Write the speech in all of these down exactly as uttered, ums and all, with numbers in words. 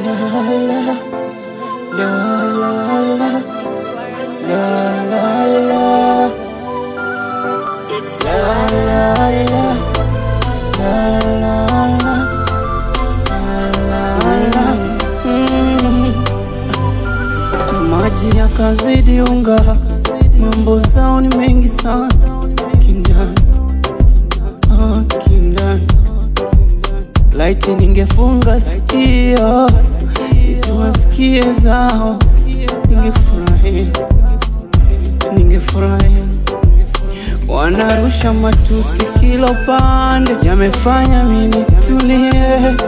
Maji yakazidi unga, mambo zao ni mengi sana kindani, ah, kindani. Laiti ningefunga sikio nisiwasikie zao, ningefurahia, ningefurahia. Wanarusha matusi kila upande, yamefanya mimi nitulie,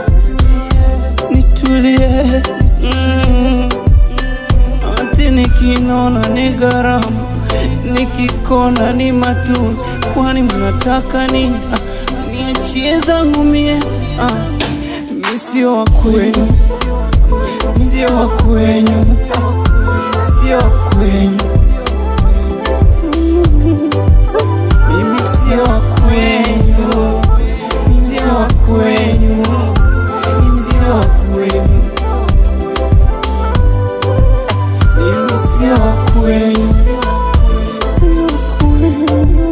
nitulie. mm. Ati nikinona ni gharama, nikikona ni matu. Kwani mnataka nini? Ah, niachie zangu mie. ah, Mi sio wa kwenyu, sio wa kwenyu, sio wa kwenyu. Mimi sio wa kwenyu, sio wa kwenyu, sio wa kwenyu. Mimi sio wa kwenyu, sio wa kwenyu,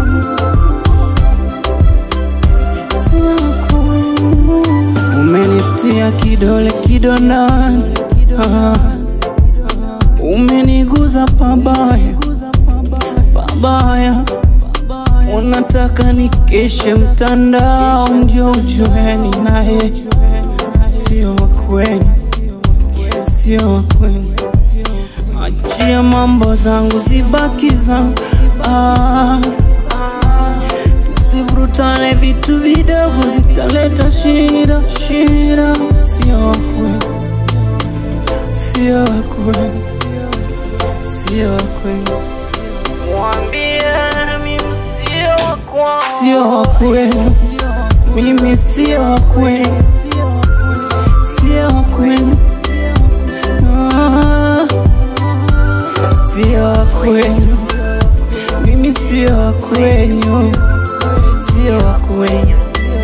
sio wa kwenyu. Umenitia kidole kidonani, ah, umeniguza pabaya, pabaya. Unataka nikeshe mtandao ndio ujueni naye. Sio wa kwenyu, sio wa kwenyu. Achia mambo zangu zibaki zangu, ah, tusivurutane vitu vidogo zitaleta shida, shida. Sio wa kwenyu, sio wa kwenyu, sio wa kwenyu. Mwambie mimi sio wa kwenyu, sio wa kwenyu. Mimi sio wa kwenyu, sio wa kwenyu. ah, Sio wa kwenyu, mimi sio wa kwenyu, sio wa kwenyu.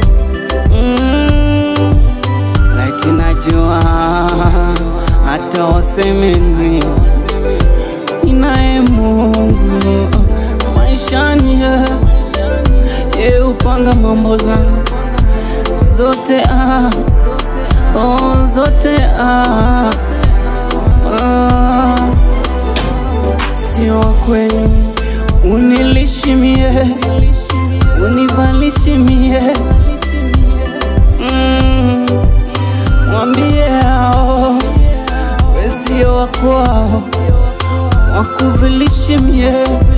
mm. Laiti najua hata waseme nini, ninaye Mungu maishani, yeye upanga mambo zangu zote, ah, oh, zote, ah, ah. Sio wa kwenyu, unilishimie, univalishimie. mm. Mwambie hao we sio wa kwao, wakuvilishimie.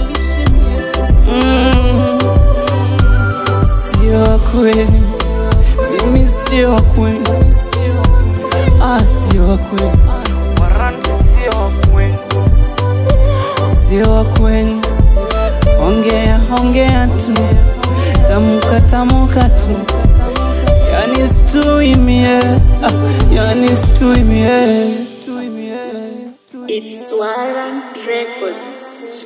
mm. Sio wa kwenyu, mimi sio wa kwenyu, ah, sio wa kwenyu, sio wa kwenyu. Ongea, ongea tu, tamuka, tamuka tu. Yani stui mie, ah, yani stui mie. It's Warrant Records.